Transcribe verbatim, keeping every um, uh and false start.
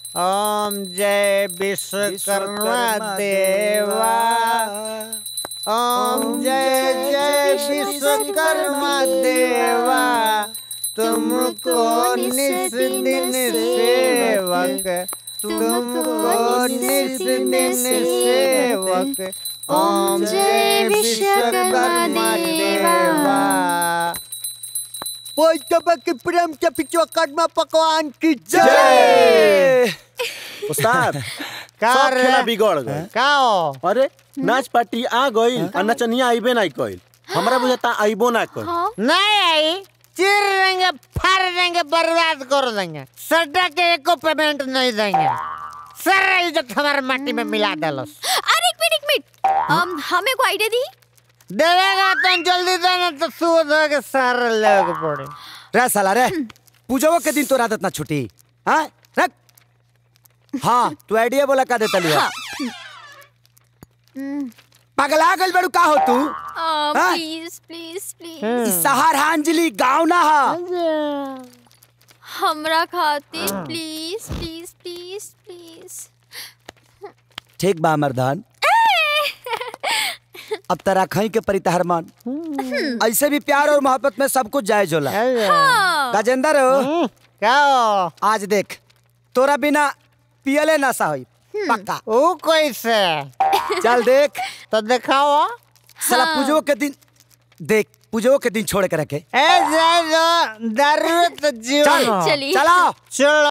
ओम जय विश्वकर्मा देवा। ओम जय जय विश्वकर्मा देवा। तुमको निस दिन सेवक, तुमको निस दिन सेवक। ओम जय विश्वकर्मा देवा। ओए तबक प्रेम के विश्वकर्मा पकवान की जय। उस्ताद का सब रे? खेला बिगड़ गई। का हो? अरे नाच पार्टी आ गई और नचनिया आइबे नहीं कइल। हमरा बुझाता आइबो ना कइल। नहीं आई, चीर देंगे, फाड़ देंगे, बर्बाद कर देंगे। सड्डा के एको पेमेंट नहीं देंगे। सारा इज्जत हमारे माटी में मिला डालस। अरे एक मिनट एक मिनट, um, हमें को आइडिया दी। देवेगा तो जल्दी देना, तो सूद हो के सारा लोग पड़े। रे साला रे, पूजो के दिन तो आदत ना छुटी। हाँ रख। हाँ तू आइडिया बोला का देता लिया। पगला गल बड़ू का हो तू? प्लीज प्लीज प्लीज सहार अंजलि गाँव ना हा। हमरा खातिर प्लीज प्लीज प्लीज प्लीज। ठीक बा मर्दान, अब तरा खई के परी तहर मान। ऐसे भी प्यार और मोहब्बत में सब कुछ जायज होला। गजेंद्र हो क्या हो? आज देख तोरा बिना पियले नशा होई पक्का। वो कैसे? चल देख तो दिखाओ। साला पूजो के दिन देख, पूजो के दिन छोड़ के रखे। ए जा दारू तो जीवन। चल चलिए। चलो चलो।